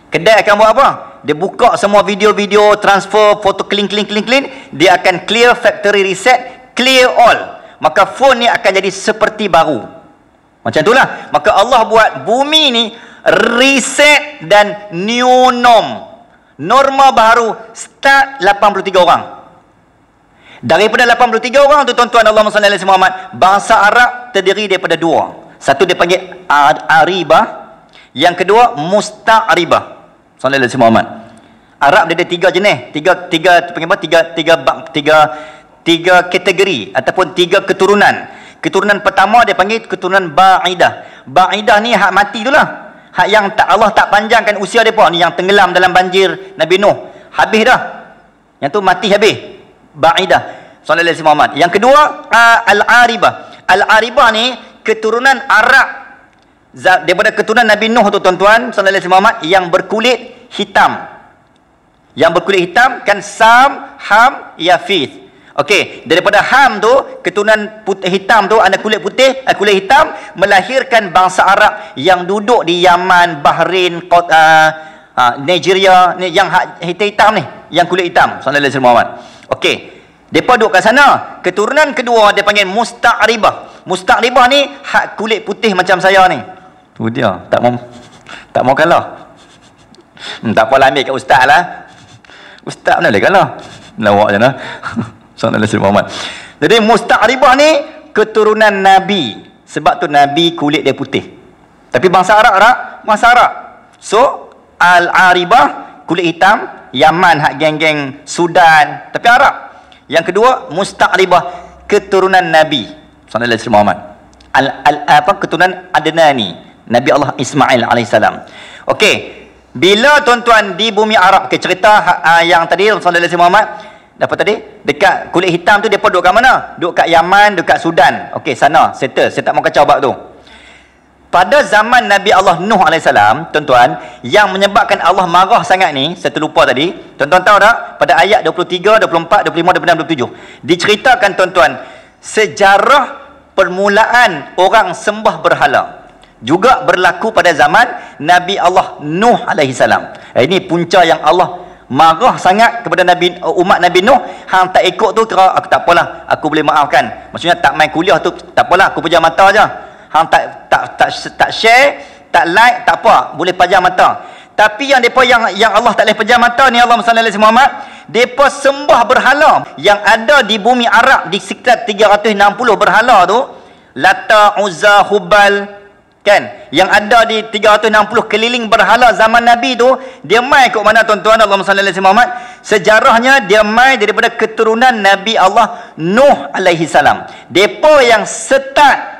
Kedai akan buat apa? Dia buka semua video-video, transfer, foto clean. Dia akan clear, factory reset, clear all. Maka phone ni akan jadi seperti baru. Macam itulah. Maka Allah buat bumi ni reset dan new norm. Norma baru start 83 orang. Daripada 83 orang tu tuan-tuan, Allahumma salli ala Muhammad, bahasa Arab terdiri daripada dua. Satu dia panggil aribah, yang kedua musta'ribah. Sallallahu alaihi Muhammad. Arab dia ada tiga jenis, tiga kategori ataupun tiga keturunan. Keturunan pertama dia panggil keturunan ba'idah. Ba'idah ni hak mati itulah. Hak yang Allah tak panjangkan usia depa ni, yang tenggelam dalam banjir Nabi Nuh. Habis dah. Yang tu mati habis. Ba'idah. Sallallahu alaihi Muhammad. Yang kedua al-aribah. Al-aribah ni keturunan Arab daripada keturunan Nabi Nuh tu tuan-tuan sallallahu alaihi Muhammad, yang berkulit hitam. Yang berkulit hitam kan Sam, Ham, Yafith. Okey, daripada Ham tu keturunan putih hitam tu, ada kulit putih, kulit hitam, melahirkan bangsa Arab yang duduk di Yaman, Bahrain, Nigeria ni, yang hitam ni, yang kulit hitam sallallahu alaihi Muhammad. Okey, depa duduk kat sana. Keturunan kedua dia panggil musta'ribah. Musta'ribah ni hak kulit putih macam saya ni. Tu dia, tak mau kalah. Tak apalah, ambil kat ustaz lah. Ustaz mana boleh kalah. Lawak je lah. Sallallahu alaihi Muhammad. Jadi musta'ribah ni keturunan Nabi. Sebab tu Nabi kulit dia putih. Tapi bangsa Arab. So al-aribah kulit hitam, Yaman hak geng-geng Sudan, tapi Arab. Yang kedua musta'ribah keturunan Nabi sallallahu alaihi Muhammad. Keturunan Adnani, Nabi Allah Ismail alaihissalam. Okey, bila tuan-tuan di bumi Arab, ke cerita yang tadi sallallahu alaihi Muhammad dapat tadi, dekat kulit hitam tu depa duduk kat mana? Duduk kat Yaman, dekat Sudan. Okey, sana settle. Saya tak mau kacau bab tu. Pada zaman Nabi Allah Nuh alaihissalam, tuan-tuan, yang menyebabkan Allah marah sangat ni, saya terlupa tadi. Tuan-tuan tahu tak? Pada ayat 23, 24, 25, 26, 27 diceritakan tuan-tuan sejarah permulaan orang sembah berhala. Juga berlaku pada zaman Nabi Allah Nuh alaihissalam. Ini punca yang Allah marah sangat kepada umat Nabi Nuh. Hang tak ikut tu kira aku tak apalah, aku boleh maafkan. Maksudnya tak main kuliah tu tak apalah, aku pejam mata aja. Hang tak share, tak like, tak apa, boleh pejam mata. Tapi yang depa yang Allah tak boleh pejam mata ni, Allahumma salli alaihi Muhammad, depa sembah berhala yang ada di bumi Arab, di sekitar 360 berhala tu, Lata, Uzza, Hubal, kan, yang ada di 360 keliling berhala zaman Nabi tu. Dia mai kat mana tuan-tuan? Allahumma salli alaihi Muhammad. Sejarahnya dia mai daripada keturunan Nabi Allah Nuh alaihi salam. Depa yang start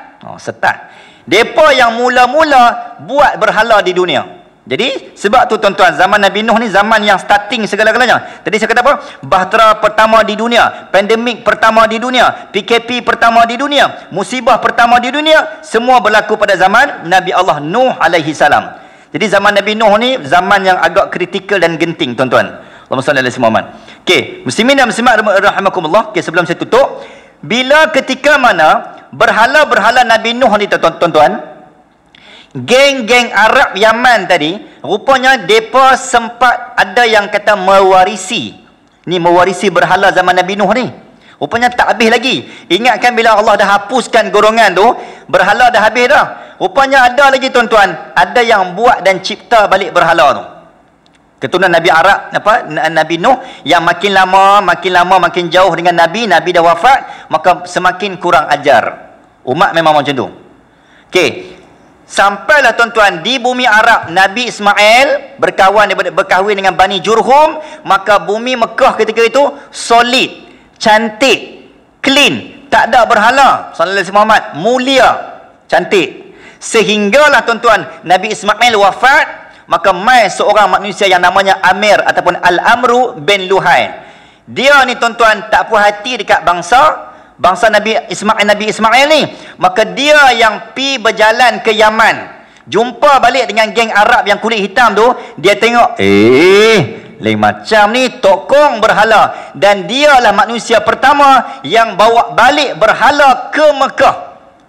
depa yang mula-mula buat berhala di dunia. Jadi sebab tu tuan-tuan, zaman Nabi Nuh ni zaman yang starting segala-galanya. Tadi saya kata apa? Bahtera pertama di dunia, pandemik pertama di dunia, PKP pertama di dunia, musibah pertama di dunia, semua berlaku pada zaman Nabi Allah Nuh alaihi salam. Jadi zaman Nabi Nuh ni zaman yang agak kritikal dan genting tuan-tuan. Allahumma salli alaihi Muhammad. Okey, muslimin dan muslimat rahimakumullah. Okey, sebelum saya tutup, bila ketika mana berhala-berhala Nabi Nuh ni tuan-tuan, geng-geng Arab Yaman tadi, rupanya mereka sempat ada yang kata mewarisi. Ni mewarisi berhala zaman Nabi Nuh ni. Rupanya tak habis lagi. Ingatkan bila Allah dah hapuskan golongan tu, berhala dah habis dah. Rupanya ada lagi tuan-tuan, ada yang buat dan cipta balik berhala tu. Keturunan Nabi Arab, Nabi Nuh, yang makin lama makin jauh dengan Nabi dah wafat, maka semakin kurang ajar. Umat memang macam tu. Okey. Sampailah tuan-tuan di bumi Arab, Nabi Ismail berkahwin dengan Bani Jurhum, maka bumi Mekah ketika itu solid, cantik, clean, tak ada berhala. Sallallahu alaihi Muhammad, mulia, cantik. Sehinggalah tuan-tuan Nabi Ismail wafat, maka mai seorang manusia yang namanya Amir ataupun Al-Amru bin Luhai. Dia ni tuan-tuan tak puas hati dekat bangsa Nabi Ismail ni. Maka dia yang pi berjalan ke Yaman, jumpa balik dengan geng Arab yang kulit hitam tu. Dia tengok, lain macam ni tokong berhala. Dan dialah manusia pertama yang bawa balik berhala ke Mekah.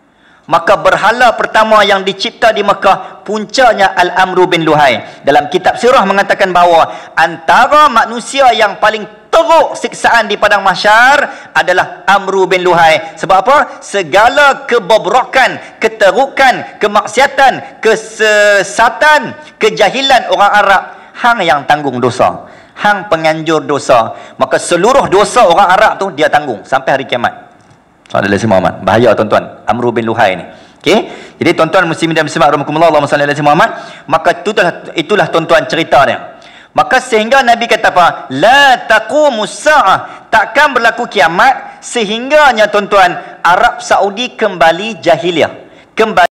Maka berhala pertama yang dicipta di Mekah, puncanya Al-Amru bin Luhai. Dalam kitab sirah mengatakan bahawa antara manusia yang paling teruk siksaan di padang mahsyar adalah Amru bin Luhai. Sebab apa? Segala kebobrokan, keterukan, kemaksiatan, kesesatan, kejahilan orang Arab, hang yang tanggung dosa, hang penganjur dosa. Maka seluruh dosa orang Arab tu dia tanggung sampai hari kiamat. Sallallahu alaihi Muhammad. Bahaya tuan-tuan, Amru bin Luhai ni. Okey. Jadi tuan-tuan muslimin dan muslimat rahimakumullah, Allahumma salli ala Muhammad. Maka itulah tuan-tuan cerita dia. Maka sehingga Nabi kata apa? La taqumus sa'ah. Takkan berlaku kiamat sehingganya tuan-tuan Arab Saudi kembali jahiliah. Kembali